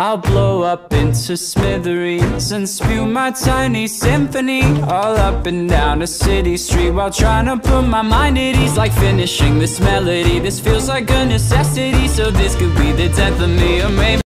I'll blow up into smithereens and spew my tiny symphony all up and down a city street while trying to put my mind at ease. Like finishing this melody, this feels like a necessity. So this could be the death of me, or maybe